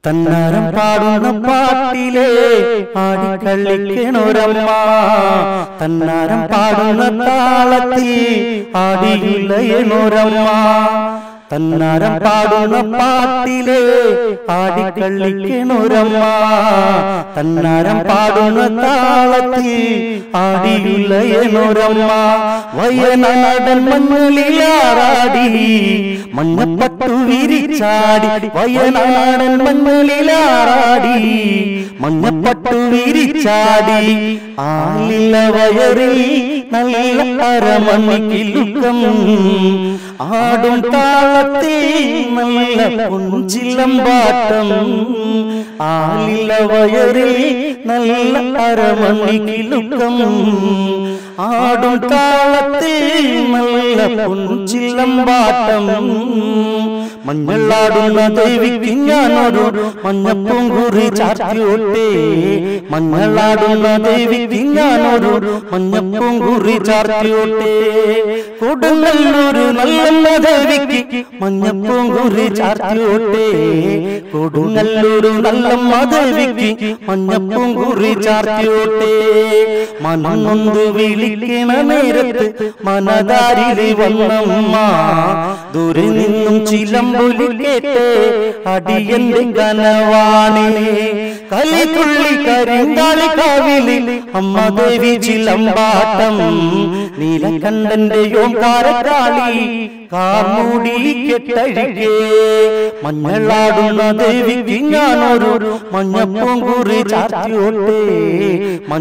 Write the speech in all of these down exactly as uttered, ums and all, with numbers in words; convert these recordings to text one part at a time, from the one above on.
തന്നാരം പാടുന്ന പാട്ടിലെ ആടിക്കളിക്കണൊരമ്മ, തന്നാരം പാടുന്ന താളത്തിൽ ആടിയുലയണൊരമ്മ, തന്നാരം പാടുന്ന പാട്ടിലെ ആടിക്കളിക്കണൊരമ്മ, തന്നാരം പാടുന്ന താളത്തിൽ ആടിയുലയണൊരമ്മ. വയനാടൻ മഞ്ഞളിലാറാടി മഞ്ഞപ്പട്ടു വിരിച്ചാടി, വയനാടൻ മഞ്ഞളിലാറാടി മഞ്ഞപ്പട്ടു വിരിച്ചാടി, ആലില വയറിൽ നല്ല അരമണിക്കിലുക്കം ആടും താളത്തിൽ നല്ല പൊഞ്ചിലമ്പാട്ടം, ആലില വയറിൽ നല്ല അരമണിക്കിലുക്കം ആടും താളത്തിൽ നല്ല പൊഞ്ചിലമ്പാട്ടം. മഞ്ഞളാടുന്ന ദേവിക്ക് ഞാനൊരു മഞ്ഞപ്പൂങ്കുറി ചാർത്തിയോട്ടെ, മഞ്ഞളാടുന്ന ദേവിക്ക് ഞാനൊരു മഞ്ഞപ്പൂങ്കുറി ചാർത്തിയോട്ടെ. കൊടുങ്ങല്ലൂര് നല്ലമ്മ ദേവിക്ക് മഞ്ഞപ്പൂങ്കുറി ചാർത്തിയോട്ടെ, കൊടുങ്ങല്ലൂര് നല്ലമ്മ ദേവിക്ക് മഞ്ഞപ്പൂങ്കുറി ചാർത്തിയോട്ടെ. മനം നൊന്ത് വിളിക്കണ നേരത്ത് മനതാരില് വന്നമ്മ, ദൂരെ നിന്നും ചിലമ്പൊലി കേട്ട് അടിയന്റെ കനവാണേ. കലിതുള്ളി കരിങ്കാളി കാവില് അമ്മ ദേവി ചിലമ്പാട്ടം, നീലകണ്ഠന്റെ ഓംകാരക്കാളി കാർമൂടി കെട്ടഴികേ. മഞ്ഞളാടുന്ന ദേവിക്ക് ഞാനൊരു മഞ്ഞപ്പൂങ്കുറി ചാർത്തിയോട്ടെ,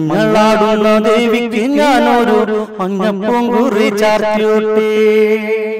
മഞ്ഞളാടുന്ന ദേവിക്ക് ഞാനൊരു മഞ്ഞപ്പൂങ്കുറി ചാർത്തിയോട്ടെ.